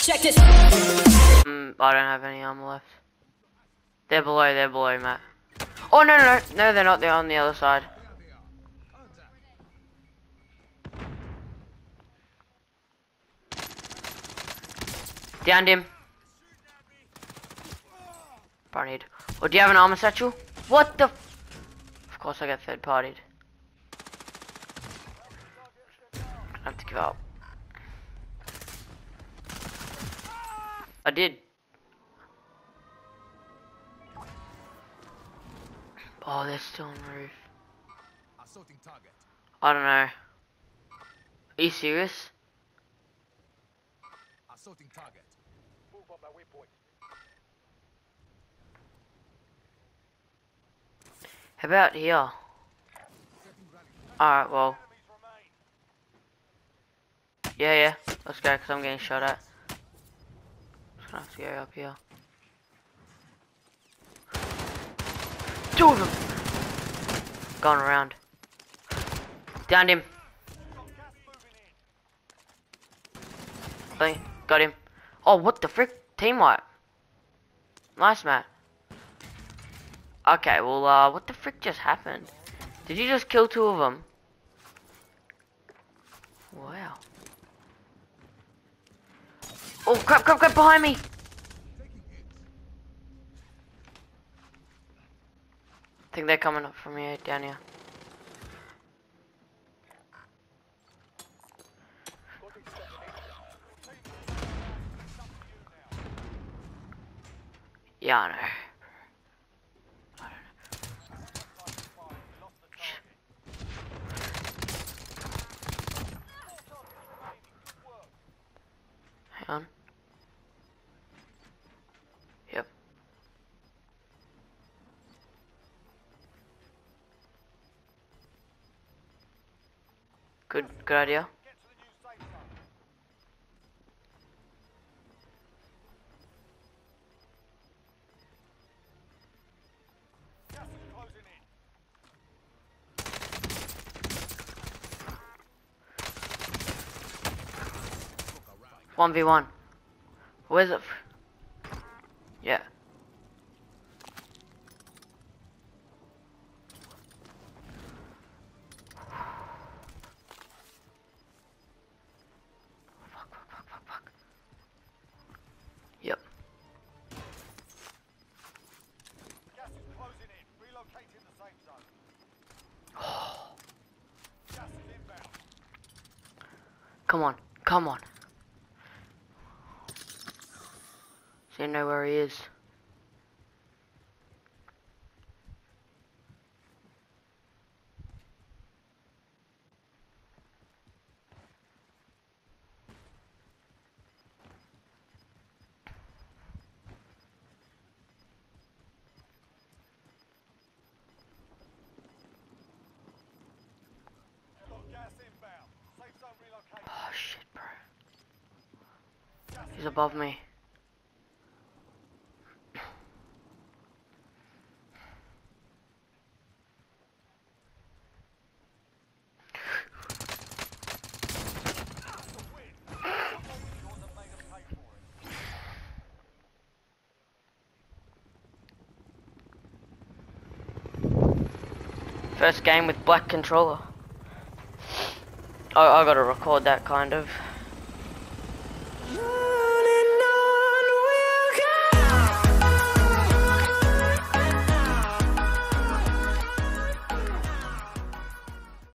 Check this. I don't have any armor left. They're below, Matt. Oh, no, they're not. They're on the other side. Downed him. Partied. Oh, do you have an armor satchel? What the? Of course I got third partied. I have to give up. I did. Oh, they're still on the roof. Assaulting target. I don't know. Are you serious? Assaulting target. Move on my waypoint. How about here? Alright, well. Yeah. Let's go, because I'm getting shot at. Just gonna have to go up here. Two of them! Gone around. Downed him. Got him. Oh, what the frick? Team wipe. Nice, Matt. Okay, well, what the frick just happened? Did you just kill two of them? Wow. Oh, crap, behind me! I think they're coming up from here, down here. Yeah, I know. Hang on. Yep. Good idea. 1v1. Where's it? Yeah. Fuck. Yep. Gas is closing in. Relocating the safe zone. Gas is inbound. Come on. So you know where he is. Gas inbound. Safe zone relocated. Oh shit, bro. He's above me. First game with black controller. I gotta record that kind of.